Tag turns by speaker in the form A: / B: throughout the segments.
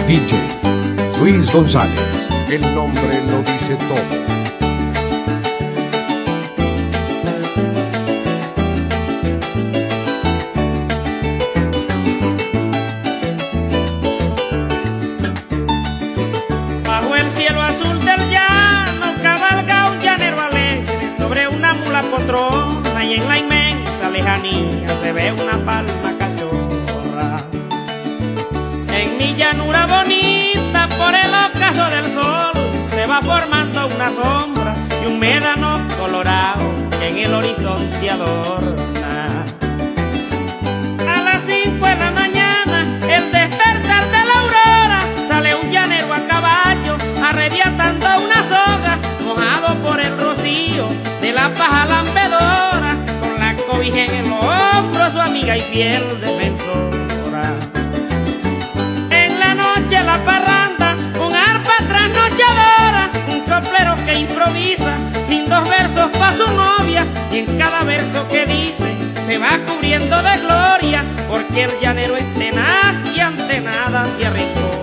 A: DJ Luis González, el nombre lo dice todo.
B: Potrona, y en la inmensa lejanía se ve una palma cachorra. En mi llanura bonita, por el ocaso del sol, se va formando una sombra y un médano colorado que en el horizonte adorna. A las 5 de la mañana, el despertar de la aurora, sale un llanero a caballo, arrebiatando una soga, mojado por el rocío de la paja lambedora, con la cobija en el hombro, su amiga y fiel defensora. En la noche la parranda, un arpa trasnochadora, un coplero que improvisa lindos versos pa' su novia, y en cada verso que dice se va cubriendo de gloria, porque el llanero es tenaz y ante nada se arrincona.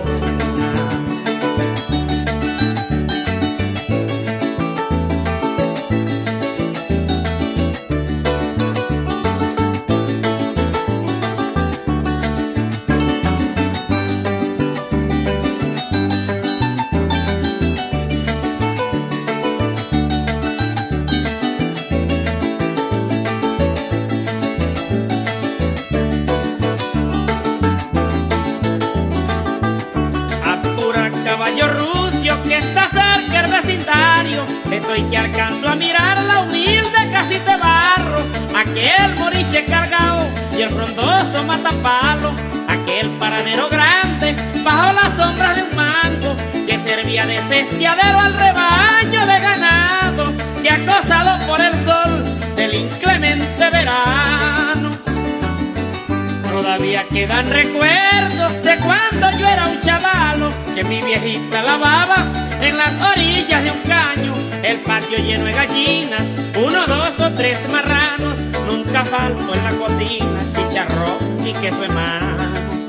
B: Caballo rucio que está cerca el vecindario, estoy que alcanzo a mirar la humilde casita de barro, aquel moriche cargado y el frondoso matapalo, aquel paradero grande bajo las sombras de un mango que servía de cestiadero al rebaño de ganado que acosado por el sol del inclemente verano. Todavía quedan recuerdos de cuando yo era un chavalo, que mi viejita lavaba en las orillas de un caño, el patio lleno de gallinas, 1, 2 o 3 marranos, nunca faltó en la cocina chicharrón y queso de mano.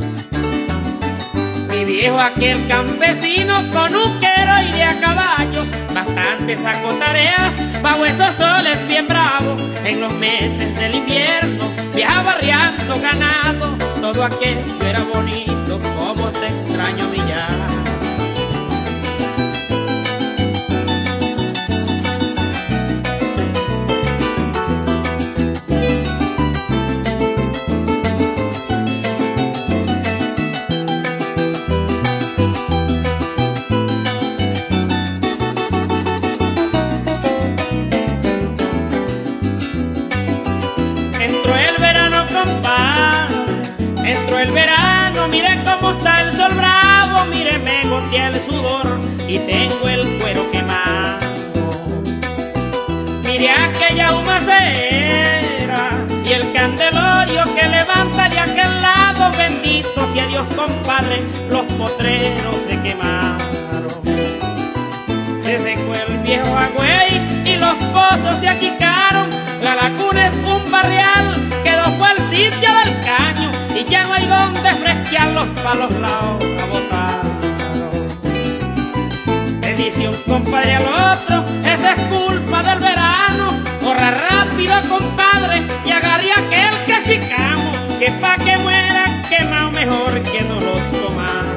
B: Mi viejo aquel campesino con un quero y de a caballo, bastante sacó tareas bajo esos soles bien bravos, en los meses del invierno viajaba arriando ganado, todo aquello era bonito, como te extraño mi llano. Entró el verano, mire cómo está el sol bravo, mire me gotea el sudor y tengo el cuero quemado. Mire aquella humacera y el candelorio que levanta de aquel lado, bendito sea Dios compadre, los potreros se quemaron. Se secó el viejo agüey y los pozos se achicaron, la laguna es un barrial, quedó fue el sitio del caño, y ya no hay donde fresquear los palos laos abotados. Le dice un compadre al otro, esa es culpa del verano, corra rápido compadre y agarre aquel que chicamos, que pa' que muera quemado mejor que no los comamos.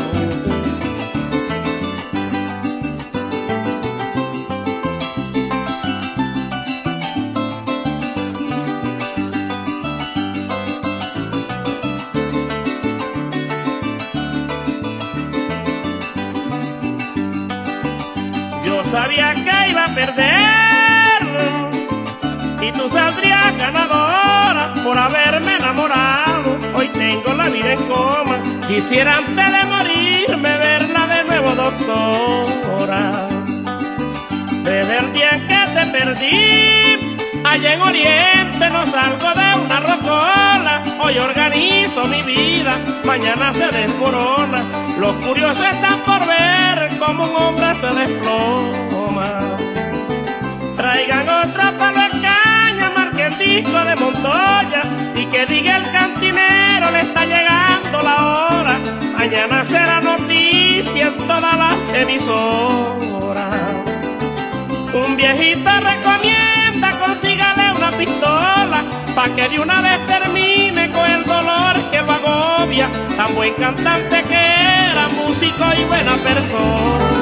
B: Sabía que iba a perderlo y tú saldrías ganadora por haberme enamorado. Hoy tengo la vida en coma, quisiera antes de morirme verla de nuevo, doctora. Desde el día en que te perdí, allá en Oriente no salgo de una rocola. Hoy organizo mi vida, mañana se desmorona. Los curiosos están por ver cómo un hombre se desploma. Traigan otra palo de caña, marque el disco de Montoya y que diga el cantinero, le está llegando la hora. Mañana será noticia emisora. Un viejito recomienda consígale una pistola pa' que de una vez termine con el dolor que lo agobia. Tan buen cantante que era, músico y buena persona.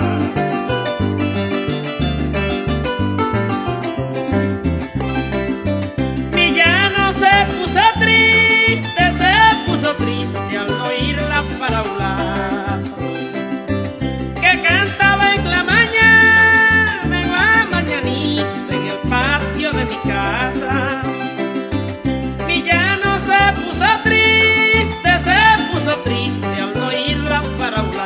B: Villano se puso triste al oír la parábola que cantaba en la mañanita en el patio de mi casa. Villano se puso triste al oír la parábola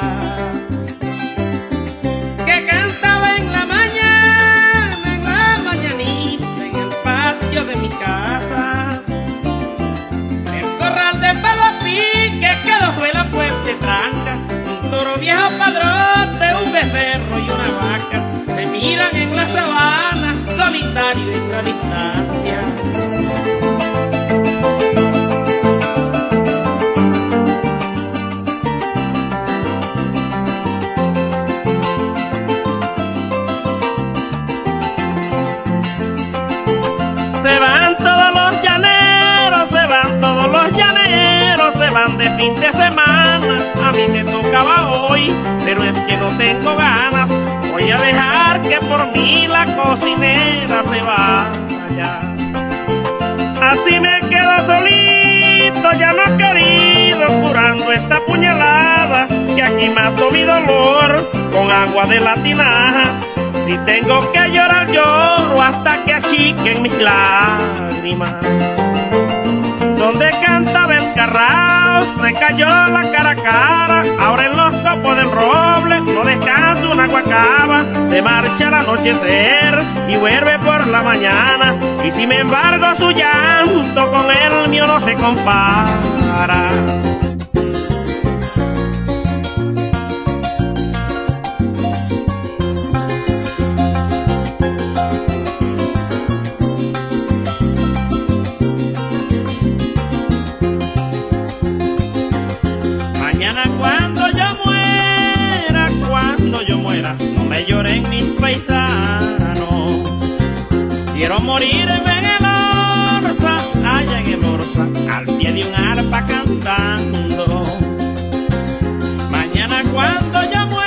B: que cantaba en la mañanita en el patio de mi casa. El corral de Palopí que quedó fue la fuerte tranca, un toro viejo padrote, un becerro y una vaca se miran en la sabana, solitario en la distancia. Se van todos los llaneros, se van todos los llaneros, se van de fin de semana. A mí me tocaba hoy, pero es que no tengo ganas. Voy a dejar que por mí la cocinera se vaya. Así me quedo solito, ya no he querido, curando esta puñalada que aquí mato mi dolor con agua de la tinaja. Si tengo que llorar, lloro hasta que achiquen mis lágrimas. Donde cantaba el carrao se cayó la cara a cara. Ahora en los topos del roble no descansa una guacaba. Se marcha al anochecer y vuelve por la mañana. Y sin embargo su llanto con el mío no se compara. Lloren mis paisanos, quiero morirme en el Orza, allá en el Orza, al pie de un arpa cantando. Mañana cuando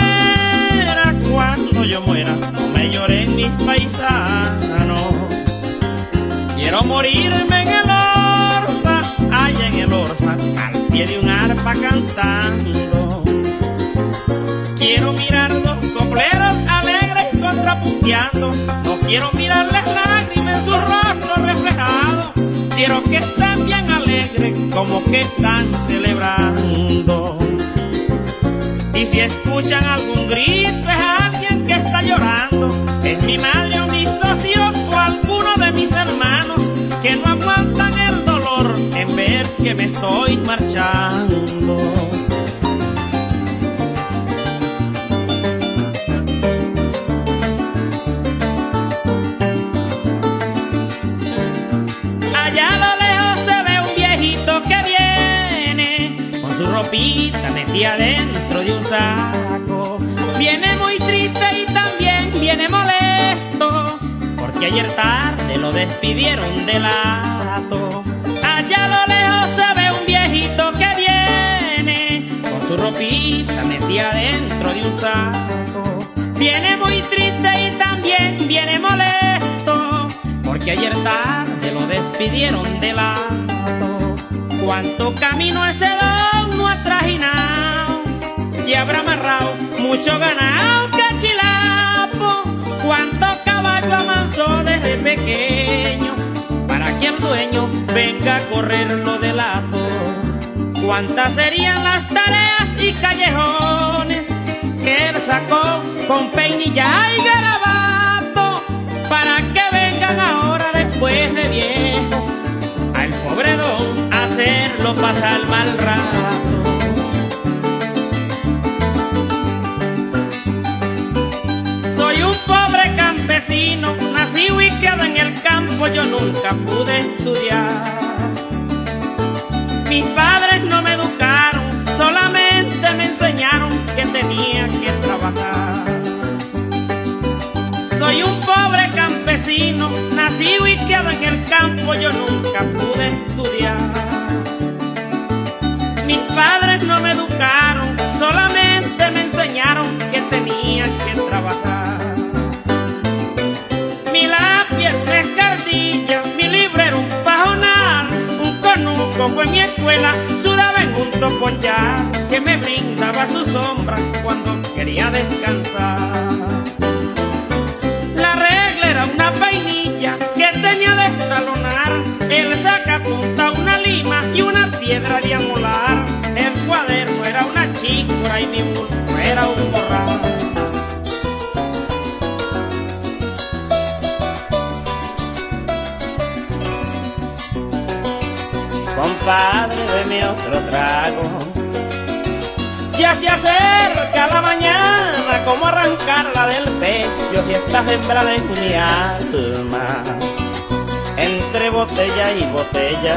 B: yo muera, no me lloren mis paisanos. Quiero morirme en el Orza, allá en el Orza, al pie de un arpa cantando. Quiero mirar dos sopleros alegres contrapunteando. No quiero mirarles lágrimas en su rostro reflejado. Quiero que estén bien alegres como que están celebrando. Y si escuchan algún grito es alguien que está llorando. Es mi madre o mis dos hijos o alguno de mis hermanos que no aguantan el dolor en ver que me estoy marchando. Ropita metida dentro de un saco. Viene muy triste y también viene molesto, porque ayer tarde lo despidieron del hato. Allá a lo lejos se ve un viejito que viene con su ropita metida dentro de un saco. Viene muy triste y también viene molesto, porque ayer tarde lo despidieron del hato. Cuánto camino ese don no ha trajinado y habrá amarrado mucho ganado cachilapo. Cuánto caballo amansó desde pequeño para que el dueño venga a correrlo del hato. Cuántas serían las tareas y callejones que él sacó con peinilla y garabato para que vengan ahora después de viejo al pobre don hacerlo pasar mal rato. Soy un pobre campesino, nacido y criado en el campo, yo nunca pude estudiar. Mis padres no me educaron, solamente me enseñaron que tenía que trabajar. campo yo nunca pude estudiar. Mis padres no me educaron, solamente me enseñaron que tenía que trabajar. Mi lápiz era una escardilla, mi libro era un pajonal, un conuco fue mi escuela, sudaba en un topollal que me brindaba su sombra cuando quería descansar. La regla era una vainilla que tenía de estalonar, el sacapunta una lima y una piedra de amolar. El cuaderno era una chícora y mi bulto era un borrar. Compadre, deme otro trago. Ya se acerca la mañana, como arrancarla del pecho si está sembrada en mi alma. Entre botella y botella,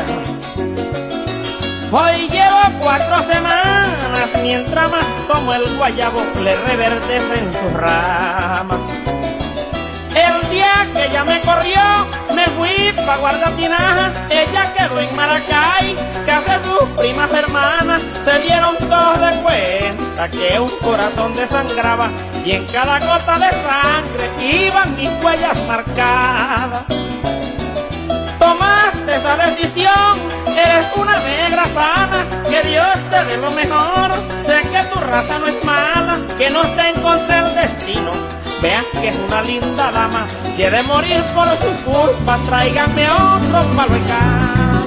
B: hoy llevo 4 semanas, mientras más tomo el guayabo le reverdece en sus ramas. El día que ella me corrió, me fui pa' Guardatinaja, ella quedó en Maracay, casi sus primas hermanas se dieron todos de cuenta que un corazón desangraba y en cada gota de sangre iban mis huellas marcadas. Tomaste esa decisión, eres una negra sana, que Dios te dé lo mejor. Sé que tu raza no es mala, que no está en contra del destino. Vean que es una linda dama, si he de morir por su culpa, tráiganme otro palo de caña.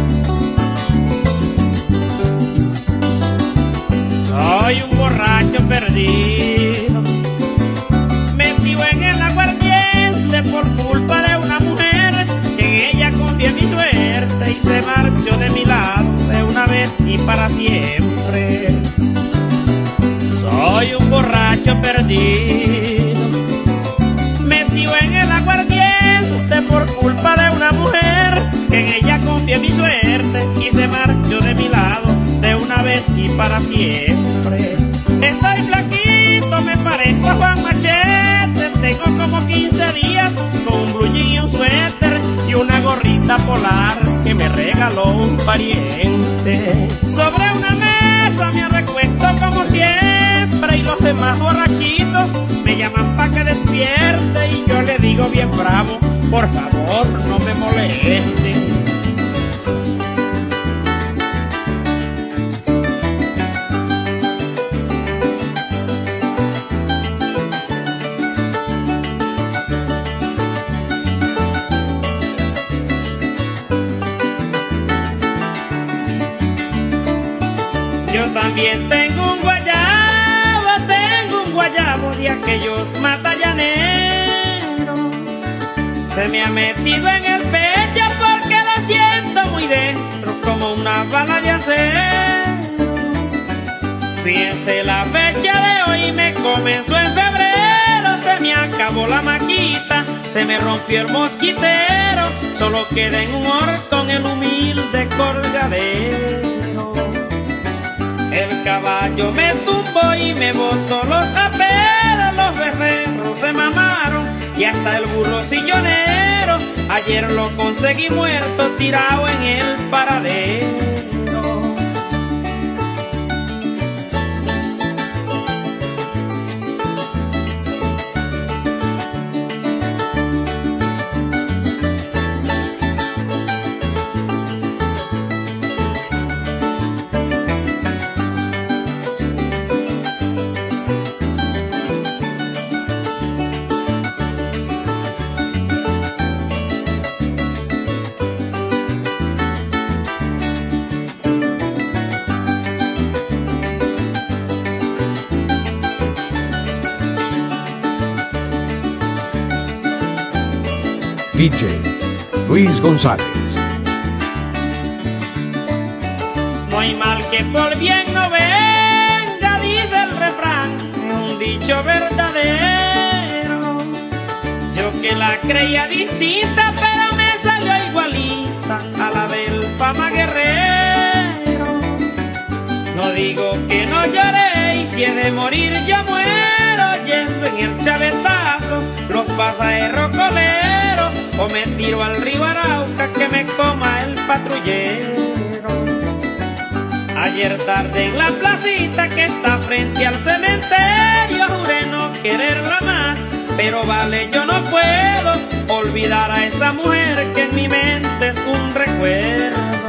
B: Soy un borracho perdido, metido en el aguardiente por culpa de una mujer que en ella confié mi suerte y se marchó de mi lado de una vez y para siempre. Soy un borracho perdido, metido en el aguardiente por culpa de una mujer que en ella confié mi suerte y se marchó de mi lado de una vez y para siempre. Estoy flaquito, me parezco a Juan Machete, tengo como 15 días con un blue jean y un suéter y una gorrita polar que me regaló un pariente. Sobre una mesa me recuesto como siempre y los demás borrachitos me llaman pa' que despierte y yo le digo bien bravo, por favor no me moleste. Yo también tengo un guayabo de aquellos matallaneros. Se me ha metido en el pecho porque lo siento muy dentro como una bala de acero. Fíjense la fecha de hoy, me comenzó en febrero. Se me acabó la maquita, se me rompió el mosquitero, solo queda en un horcón el humilde colgadero. El caballo me tumbó y me botó los aperos, los becerros se mamaron y hasta el burro sillonero. Ayer lo conseguí muerto, tirado en el paradero.
A: DJ Luis González.
B: No hay mal que por bien no venga, dice el refrán, es un dicho verdadero. Yo que la creía distinta, pero me salió igualita a la del Fama Guerrero. No digo que no lloré y si he de morir yo muero, yendo en el chavetazo los pasajeros coleros. o me tiro al río Arauca que me coma el patrullero. Ayer tarde en la placita que está frente al cementerio juré no quererla más, pero vale, yo no puedo olvidar a esa mujer que en mi mente es un recuerdo.